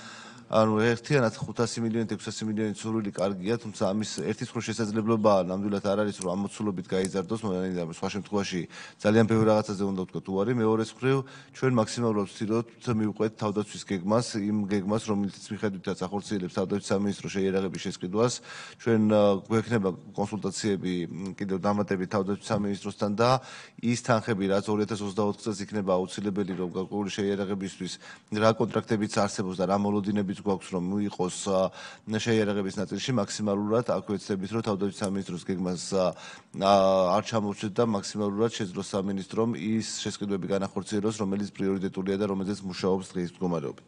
ანუ ერთიანად ხუთასი მილიონით ექვსასი მილიონით სურვილი კარგია, თუმცა ამის ერთის მხრივ შესაძლებელობა ნამდვილად არ არის, რომ ამოცულობით გაიზარდოს, მაგრამ სხვა შემთხვევაში ძალიან ბევრი რაღაცაზე უნდა ვთქვათ უარი. მეორეს მხრივ ჩვენ მაქსიმალურად ვცდილობთ მივყვეთ თავდაცვის გეგმას, იმ გეგმას, რომელიც მიხედვითაც ახორციელებს თავდაცვის სამინისტრო შეიარაღების შესყიდვას. ჩვენ გვექნება კონსულტაციები კიდევ დამატებით თავდაცვის სამინისტროსთან და ის თანხები, რაც ორი ათას ოცდაოთხ წელს იქნება აუცილებელი, რომ გარკვეული შეიარაღებისთვის რა კონტრაქტებიც არსებობს და რა მოლოდინებიც გვაქვს, რომ მიიღოს შეიარაღების ნაწილში, მაქსიმალურად აქ ვეცდებით, რომ თავდაცვის სამინისტროს გეგმას არ ჩამოვცეთ და მაქსიმალურად შეძლოს სამინისტრომ ის შესყიდვები განახორციელოს, რომელიც პრიორიტეტულია და რომელზეც მუშაობს დღის მდგომარეობით.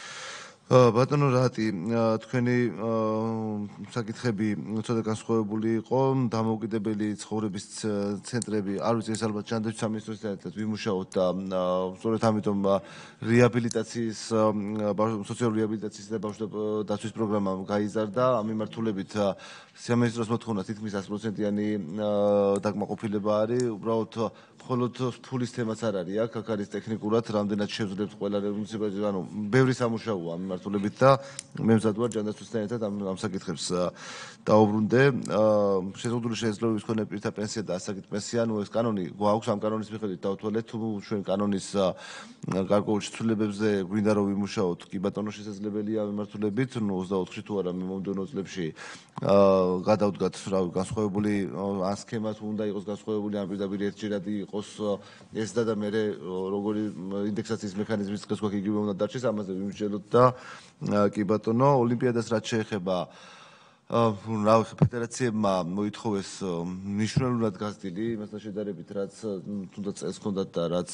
ბატონო რატი, თქვენი საკითხები ცოტა განსხვავებული იყო, დამოუკიდებელი ცხოვრების ცენტრები, არ ვიცი, ეს ალბათ ჟანდაცვის სამინისტროსთან ერთად ვიმუშაოთ და სწორედ ამიტომ რეაბილიტაციის, სოციალური რეაბილიტაციის და ბავშვთა დაცვის პროგრამა გაიზარდა, ამ მიმართულებით სამინისტროს მოთხოვნა თითქმის ათი პროცენტიანი დაკმაყოფილება არის, უბრალოდ მხოლოდ ფულის თემაც არ არის აქ, აქ არის ტექნიკურად რამდენად შევძლებთ ყველა მუნიციპალიტეტს, ანუ ბევრი სამუშაოა ამ მიმართულებით და მე მზად ვარ ჟანდაცვასთან ერთად ამ ამ საკითხებს დაუბრუნდე. შეზღუდული შესაძლებლობის მქონე პირთა პენსია და ასაკით პენსია, ანუ ეს კანონი გვაქვს, ამ კანონის მიხედვით დავთვალეთ, თუ ჩვენ კანონის გარკვეულ ცვლილებებზე გვინდა რომ ვიმუშაოთ, კი ბატონო შესაძლებელია ამ მიმართულებით, ნუ ოცდაოთხში თუ არა მომდევნო წლებში გადავდგათ რა განსხვავებული ან სქემა თუ უნდა იყოს განსხვავებული, ან პირდაპირ ერთჯერად იყოს ეს და და მე როგორი ინდექსაციის მექანიზმის დღეს გვაქვს იგივე უნდა დარჩეს, ამაზე ვიმსჯელოთ და კი ბატონო, ოლიმპიადას რაც შეეხება რა ვიცი, ფედერაციებმა მოითხოვეს მნიშვნელოვნად გაზრდილი იმასთან შედარებით, რაც თუნდაც წელს ჰქონდათ და რაც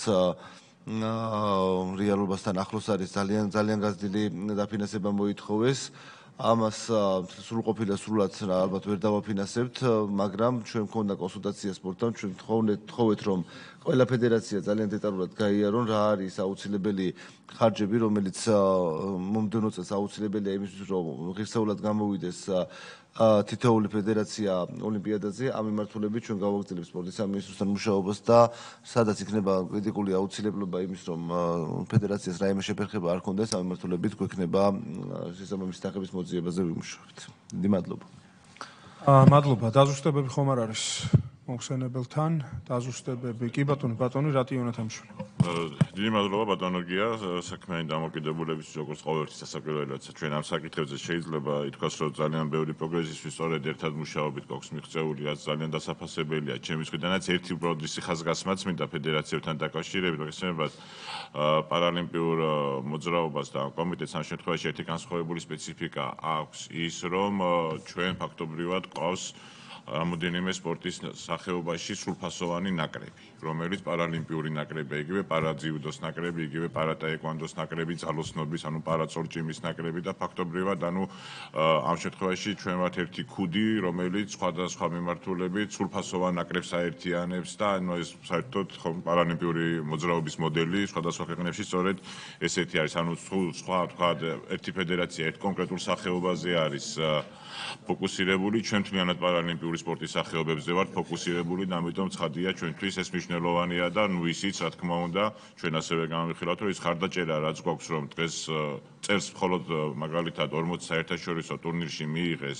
რეალობასთან ახლოს არის, ძალიან ძალიან გაზრდილი დაფინანსება მოითხოვეს. ამას სრულყოფილად სრულად ალბათ ვერ დავაფინანსებთ, მაგრამ ჩვენ მქონდა კონსულტაცია სპორტთან, ჩვენ თხოვეთ, რომ ყველა ფედერაცია ძალიან დეტალურად გაიარონ რა არის აუცილებელი ხარჯები, რომელიც მომდევნო წელს აუცილებელია იმისთვის, რომ ღირსეულად გამოვიდეს თითოეული ფედერაცია ოლიმპიადაზე, ამ მიმართულებით ჩვენ გავაგრძელებთ სპორტის სამინისტროსთან მუშაობას და სადაც იქნება კრიტიკული აუცილებლობა იმის, რომ ფედერაციას რაიმე შეფერხება არ ქონდეს, ამ მიმართულებით გვექნება შესაბამისი თანხების მოძიებაზე ვიმუშავებთ. დიდი მადლობა. მადლობა. დაზუსტებები ხომ არ არის მოხსენებელთან, დაზუსტებები. კი ბატონო, ბატონი რატი იონათამშვილი. დიდი მადლობა ბატონო გია, საქმიანი დამოკიდებულების როგორც ყოველთვის სასაკვირველად ჩვენ ამ საკითხებზე შეიძლება ითქვას, რომ ძალიან ბევრი პროგრესისთვის სწორედ ერთად მუშაობით გვაქვს მიღწეული, რაც ძალიან დასაფასებელია. ჩემი მხრიდანაც ერთი უბრალოდ ისი ხაზგასმაც მინდა ფედერაციებთან დაკავშირებით, მოგესმენთ პარალიმპიურ მოძრაობას და კომიტეტს ამ შემთხვევაში ერთი განსხვავებული სპეციფიკა აქვს ის, რომ ჩვენ ფაქტობრივად ყავს რამოდენიმე სპორტის სახეობაში სრულფასოვანი ნაკრები, რომელიც პარალიმპიური ნაკრებია, იგივე პარაძიუდოს ნაკრები, იგივე პარატაეკვანდოს ნაკრები, ძალოსნობის, ანუ პარაწორჭიმის ნაკრები და ფაქტობრივად, ანუ ამ შემთხვევაში ჩვენ ვართ ერთი ქუდი, რომელიც სხვადასხვა მიმართულებით სრულფასოვან ნაკრებს აერთიანებს და ანუ ეს საერთოდ პარალიმპიური მოძრაობის მოდელი სხვადასხვა ქვეყნებში სწორედ ესეთი არის, ანუ სხვა თქვა ერთი ფედერაცია ერთ კონკრეტულ სახეობაზე არის ფოკუსირებული, ჩვენ მთლიანად პარალიმპიური სპორტის სახეობებზე ვართ ფოკუსირებული და ამიტომ ცხადია ჩვენთვის ეს მნიშვნელოვანია და ნუ ისიც რა თქმა უნდა ჩვენ ასევე გამოვიხილავთ რომ ის ხარდაჭერა რაც გვაქვს რომ დღეს წელს მხოლოდ მაგალითად ორმოცი საერთაშორისო ტურნირში მიიღეს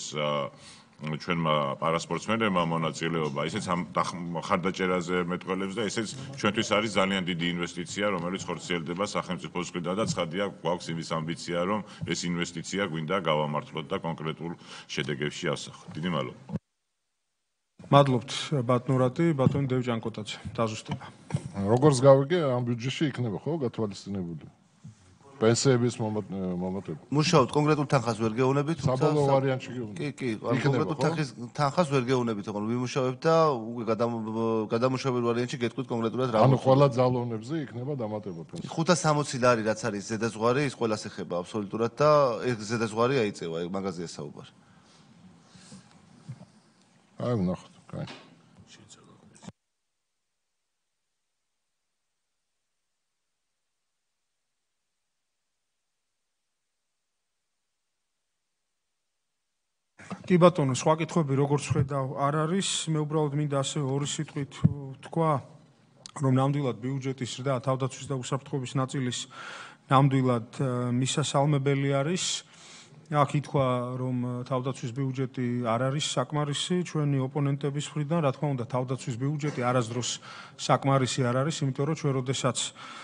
ჩვენმა პარასპორტსმენებმა მონაწილეობა, ისიც ამ ხარდაჭერაზე მეტყველებს და ესეც ჩვენთვის არის ძალიან დიდი ინვესტიცია, რომელიც ხორციელდება სახელმწიფოს მხრიდან და ცხადია გვაქვს იმის ამბიცია, რომ ეს ინვესტიცია გვინდა გავამართლოთ და კონკრეტულ შედეგებში ავსახოთ. დიდი მადლობა. მადლობთ ბატონო რატი, ბატონი დევჯანკოტაც დაზუსტება. როგორც გავიგე, ამ ბიუჯეტში იქნება ხო გათვალისწინებული? პენსიების მომატება. მუშაობთ კონკრეტულ თანხას ვერ გეუბნებით, საბოლოო ვარიანტში გეუბნებით. კი, კი, კონკრეტულ თანხის თანხას ვერ გეუბნებით, ხო, ვიმუშავებთ და უკვე გადამუშავებელ ვარიანტში გეტყვით კონკრეტულად რა. ანუ ყველა ძალოვნებზე იქნება დამატება პენსია. ხუთას სამოცი ლარი რაც არის ზედაზღვარი, ის ყველას ეხება აბსოლუტურად და ეს ზედაზღვარი აიწევა, მაგაზია საუბარი. აი, ვნახოთ, კაი. კი ბატონო, სხვა კითხვები როგორც ხედავ არ არის, მე უბრალოდ მინდა ასე ორი სიტყვით თქვა, რომ ნამდვილად ბიუჯეტის და თავდაცვის და უსაფრთხოების ნაწილის ნამდვილად მისასალმებელი არის. აქ ითქვა, რომ თავდაცვის ბიუჯეტი არ არის საკმარისი ჩვენი ოპონენტების მხრიდან, რა თქმა უნდა, თავდაცვის ბიუჯეტი არასდროს საკმარისი არ არის, იმიტომ რომ ჩვენ როდესაც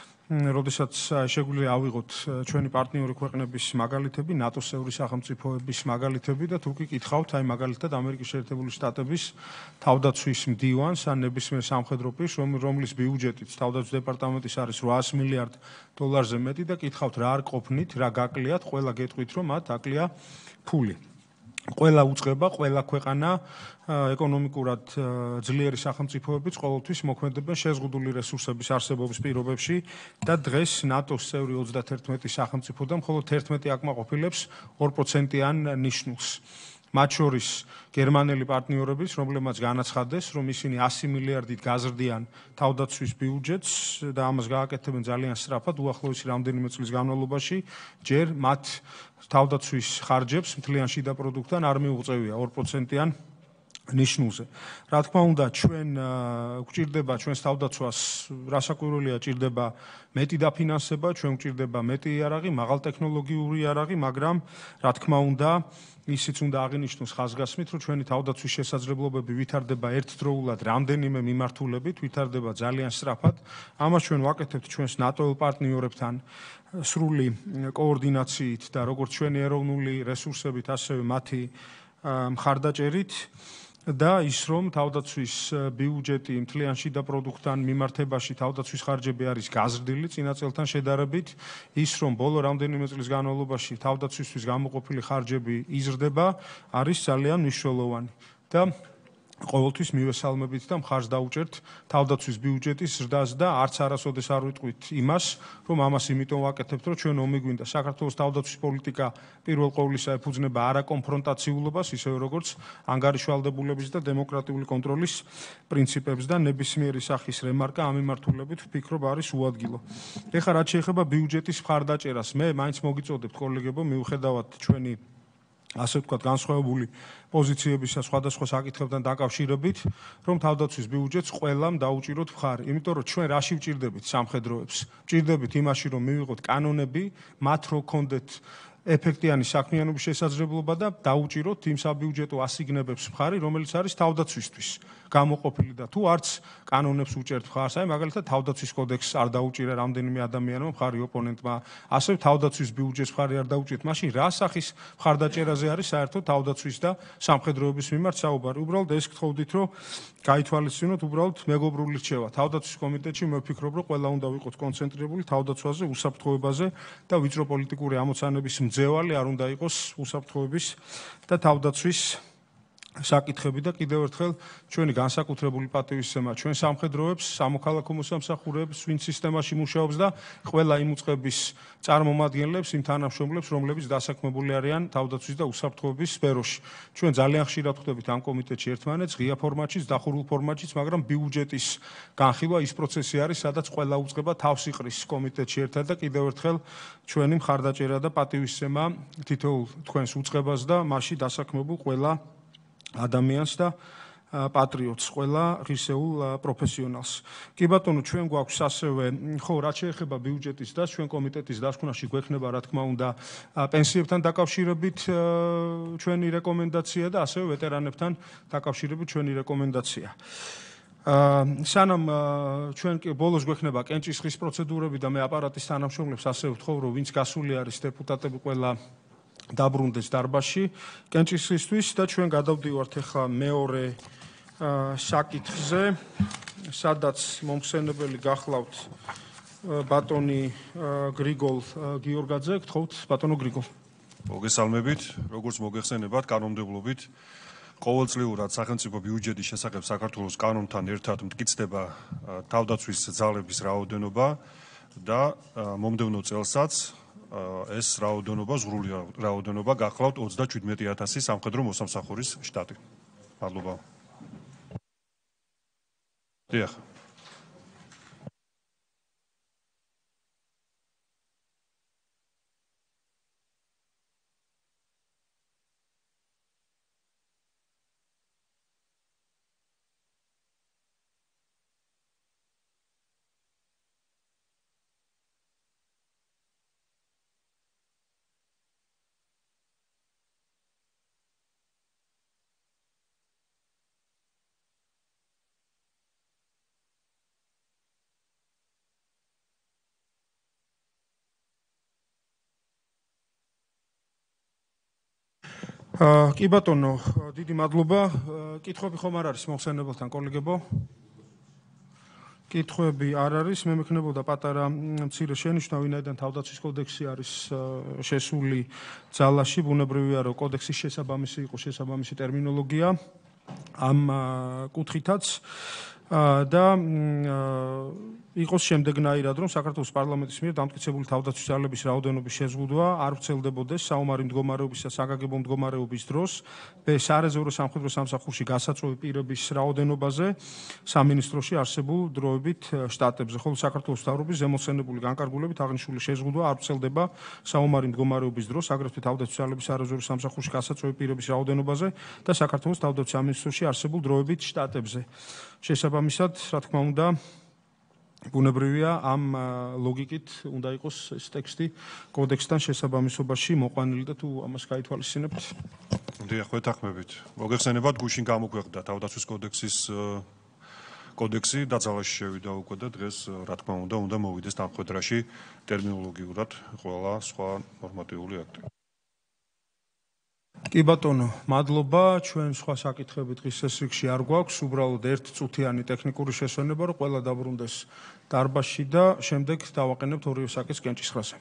როდესაც შეგვიძლია ავიღოთ ჩვენი პარტნიორი ქვეყნების მაგალითები, ნატოს წევრი სახელმწიფოების მაგალითები და თუ კი კითხავთ, აი მაგალითად ამერიკის შეერთებული შტატების თავდაცვის მდივანს ან ნებისმიერ სამხედრო პირს, რომლის ბიუჯეტიც თავდაცვის დეპარტამენტის არის რვაას მილიარდ დოლარზე მეტი და კითხავთ რა არ ყოფნით, რა გაკლიათ, ყველა გეტყვით, რომ მათ აკლია ფული. ყველა უწყება, ყველა ქვეყანა ეკონომიკურად ძლიერი სახელმწიფოებიც ყოველთვის მოქმედებენ შეზღუდული რესურსების არსებობის პირობებში და დღეს ნატოს წევრი ოცდათერთმეტი სახელმწიფოდან მხოლოდ თერთმეტი აკმაყოფილებს ორ პროცენტიან ნიშნულს. მათ შორის გერმანელი პარტნიორების, რომლებმაც განაცხადეს, რომ ისინი ასი მილიარდით გაზრდიან თავდაცვის ბიუჯეტს და ამას გააკეთებენ ძალიან სწრაფად, უახლოესი რამდენიმე წლის განმავლობაში, ჯერ მათ თავდაცვის ხარჯებს მთლიან შიდა პროდუქტთან არ მიუღწევია ორ პროცენტიან ნიშნულზე. რა თქმა უნდა, ჩვენ გვჭირდება ჩვენს თავდაცვას, რასაკვირველია, ჭირდება მეტი დაფინანსება, ჩვენ გვჭირდება მეტი იარაღი, მაღალტექნოლოგიური იარაღი, მაგრამ რა თქმა უნდა, ისიც უნდა აღინიშნოს ხაზგასმით, რომ ჩვენი თავდაცვის შესაძლებლობები ვითარდება ერთდროულად რამდენიმე მიმართულებით, ვითარდება ძალიან სწრაფად. ამას ჩვენ ვაკეთებთ ჩვენს ნატოელ პარტნიორებთან სრული კოორდინაციით და როგორც ჩვენი ეროვნული რესურსებით, ასევე მათი მხარდაჭერით და ის რომ თავდაცვის ბიუჯეტი მთლიან შიდა პროდუქტთან მიმართებაში თავდაცვის ხარჯები არის გაზრდილი წინა წელთან შედარებით, ის რომ ბოლო რამდენიმე წლის განმავლობაში თავდაცვისთვის გამოყოფილი ხარჯები იზრდება, არის ძალიან მნიშვნელოვანი და ყოველთვის მივესალმებით და მხარს დაუჭერთ თავდაცვის ბიუჯეტის ზრდას და არც არასოდეს არ ვიტყვით იმას, რომ ამას იმიტომ ვაკეთებთ, რომ ჩვენ ომი გვინდა. საქართველოს თავდაცვის პოლიტიკა პირველ ყოვლისა ეფუძნება არაკონფრონტაციულობას, ისევე როგორც ანგარიშვალდებულების და დემოკრატიული კონტროლის პრინციპებს და ნებისმიერი სახის რემარკა ამ მიმართულებით ვფიქრობ არის უადგილო. ეხლა რაც შეეხება ბიუჯეტის მხარდაჭერას, მე მაინც მოგიწოდებთ კოლეგებო, მიუხედავად ჩვენი ასე ვთქვათ, განსხვავებული პოზიციებისა სხვადასხვა საკითხებთან დაკავშირებით, რომ თავდაცვის ბიუჯეტს ყველამ დაუჭიროთ მხარი. იმიტომ რომ ჩვენ რაში ვჭირდებით სამხედროებს? ვჭირდებით იმაში, რომ მივიღოთ კანონები, მათ რო გქონდეთ ეფექტიანი საქმიანობის შესაძლებლობა და დაუჭიროთ იმ საბიუჯეტო ასიგნებებს მხარი, რომელიც არის თავდაცვისთვის გამოყოფილი და თუ არც კანონებს უჭერთ მხარს, აი მაგალითად თავდაცვის კოდექსს არ დაუჭირა რამდენიმე ადამიანმა მხარი ოპონენტმა, ასევე თავდაცვის ბიუჯეტს მხარი არ დაუჭირთ, მაშინ რა სახის მხარდაჭერაზე არის საერთოდ თავდაცვის და სამხედროების მიმართ საუბარი? უბრალოდ ეს გთხოვდით, რომ გაითვალისწინოთ უბრალოდ მეგობრული რჩევა. თავდაცვის კომიტეტში მე ვფიქრობ, რომ ყველა უნდა ვიყოთ კონცენტრირებული თავდაცვაზე, უსაფრთხოებაზე და ვიწრო პოლიტიკური ამოცანების მძევალი არ უნდა იყოს უსაფრთხოების და თავდაცვის საკითხები და კიდევ ერთხელ ჩვენი განსაკუთრებული პატივისცემა ჩვენ სამხედროებს, სამოქალაქო მოსამსახურეებს, ვინც სისტემაში მუშაობს და ყველა იმ უწყების წარმომადგენლებს, იმ თანამშრომლებს, რომლებიც დასაქმებული არიან თავდაცვის და უსაფრთხოების სფეროში. ჩვენ ძალიან ხშირად ხვდებით ამ კომიტეტში ერთმანეთს, ღია ფორმატშიც, დახურულ ფორმატშიც, მაგრამ ბიუჯეტის განხილვა ის პროცესი არის, სადაც ყველა უწყება თავს იყრის კომიტეტში ერთად და კიდევ ერთხელ ჩვენი მხარდაჭერა და პატივისცემა თითოეულ თქვენს უწყებას და მასში დასაქმებულ ყველა ადამიანს და პატრიოტს, ყველა ღირსეულ პროფესიონალს. კი ბატონო, ჩვენ გვაქვს ასევე, ხო, რაც შეეხება ბიუჯეტის და ჩვენ კომიტეტის დასკვნაში გვექნება, რა თქმა უნდა, პენსიებთან დაკავშირებით ჩვენი რეკომენდაცია და ასევე ვეტერანებთან დაკავშირებით ჩვენი რეკომენდაცია. სანამ ჩვენ ბოლოს გვექნება კენჭისყრის პროცედურები და მე აპარატის თანამშრომლებს ასევე ვთხოვ, რომ ვინც გასული არის დეპუტატები ყველა დაბრუნდეს დარბაზში კენჭისყრისთვის და ჩვენ გადავდივართ ახლა მეორე საკითხზე, სადაც მომხსენებელი გახლავთ ბატონი გრიგოლ გიორგაძე. გთხოვთ ბატონო გრიგოლ. მოგესალმებით, როგორც მოგეხსენებათ, კანონმდებლობით ყოველწლიურად სახელმწიფო ბიუჯეტის შესახებ საქართველოს კანონთან ერთად მტკიცდება თავდაცვის ძალების რაოდენობა და მომდევნო წელსაც ეს რაოდენობა, ზღვრული რაოდენობა გახლავთ ოცდაშვიდმეტი ათასი სამხედრო მოსამსახურის შტატი. მადლობა. დიახ. კი ბატონო, დიდი მადლობა. კითხვები ხომ არ არის მოხსენებელთან კოლეგებო? კითხვები არ არის. მე მექნებოდა პატარა მცირე შენიშვნა, ვინაიდან თავდაცვის კოდექსი არის შესული ძალაში, ბუნებრივია რომ კოდექსის შესაბამისი იყოს შესაბამისი ტერმინოლოგია ამ კუთხითაც და იყოს შემდეგნაირად, რომ საქართველოს პარლამენტის მიერ დამტკიცებული თავდაცვის ძალების რაოდენობის შეზღუდვა არ ვრცელდებოდეს საომარი მდგომარეობის და საგაგებო მდგომარეობის დროს, ბ. სარეზერვო სამხედრო სამსახურში გასაწვევი პირების რაოდენობაზე სამინისტროში არსებულ დროებით შტატებზე, ხოლო საქართველოს მთავრობის ზემოხსენებული განკარგულებით აღნიშნული შეზღუდვა არ ვრცელდება საომარი მდგომარეობის დროს, აგრეთვე თავდაცვის ძალების სარეზერვო სამსახურში გასაწვევი პირების რაოდენობაზე და საქართველოს თავდაცვის სამინისტროში არსებულ დროებით შტატებზე. შესაბამისად, რა თქმა უნდა, ბუნებრივია ამ ლოგიკით უნდა იყოს ეს ტექსტი კოდექსთან შესაბამისობაში მოყვანილი და თუ ამას გაითვალისწინებთ. დიახ, ვეთანხმებით. მოგეხსენებათ, გუშინ გამოგვეყდა თავდაცვის კოდექსის კოდექსი და ძალაში შევიდა უკვე და დღეს რა თქმა უნდა უნდა მოვიდეს დამხვედრაში ტერმინოლოგიურად ყველა სხვა ნორმატიული აქტი. კი ბატონო, მადლობა. ჩვენ სხვა საკითხები დღის ეს რიგში არ გვაქვს, უბრალოდ ერთწუთიანი ტექნიკური შესვენება, რომ ყველა დაბრუნდეს დარბაზში და შემდეგ დავაყენებთ ორივე საკითხს კენჭისყრაზე.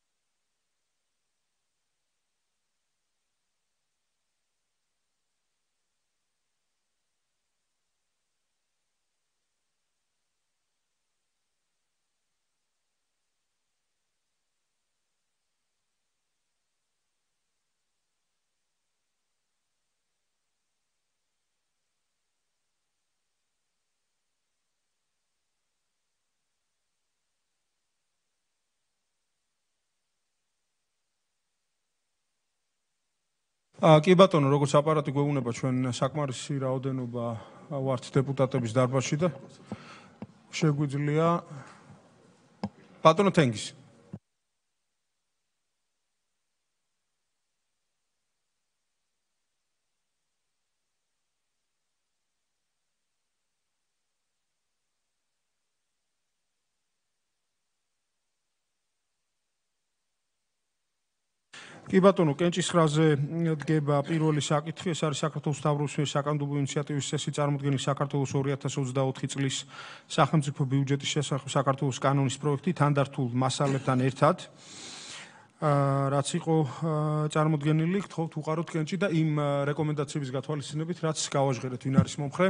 კი ბატონო, როგორც აპარატი გვეუბნება, ჩვენ საკმარისი რაოდენობა ვართ დეპუტატების დარბაზში და შეგვიძლია ბატონო თენგიზ. კი ბატონო, კენჭისყრაზე დგება პირველი საკითხი, ეს არის საქართველოს მთავრობის მიერ საკანონმდებლო ინიციატივის წესი წარმოდგენილი საქართველოს ორი ათას ოცდაოთხი წლის სახელმწიფო ბიუჯეტის შესახებ საქართველოს კანონის პროექტი თანდართულ მასალებთან ერთად. რაც იყო წარმოდგენილი, გთხოვთ უყაროთ კენჭი და იმ რეკომენდაციების გათვალისწინებით, რაც გავაჟღერეთ, ვინ არის მომხრე.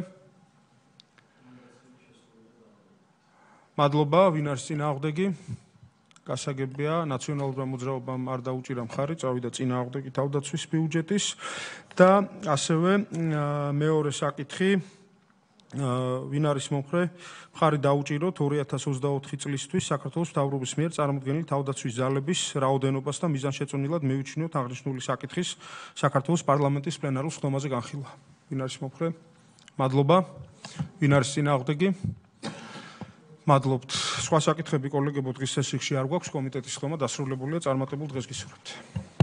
მადლობა, ვინ არის წინააღმდეგი? გასაგებია, ნაციონალურმა მოძრაობამ არ დაუჭირა მხარი, წავიდა წინააღმდეგი თავდაცვის ბიუჯეტის და ასევე მეორე საკითხი, ვინ არის მომხრე, მხარი დაუჭიროთ ორი ათას ოცდაოთხი წლისთვის საქართველოს მთავრობის მიერ წარმოდგენილი თავდაცვის ძალების რაოდენობას და მიზანშეწონილად მივიჩნიოთ აღნიშნული საკითხის საქართველოს პარლამენტის პლენარულ სხდომაზე განხილვა. ვინ არის მომხრე? მადლობა. ვინ არის წინააღმდეგი? მადლობთ. სხვა საკითხები კოლეგებო დღის ეს რიგში არ გვაქვს, კომიტეტის ხდომა დასრულებულია, წარმატებულ დღეს გისურვებთ.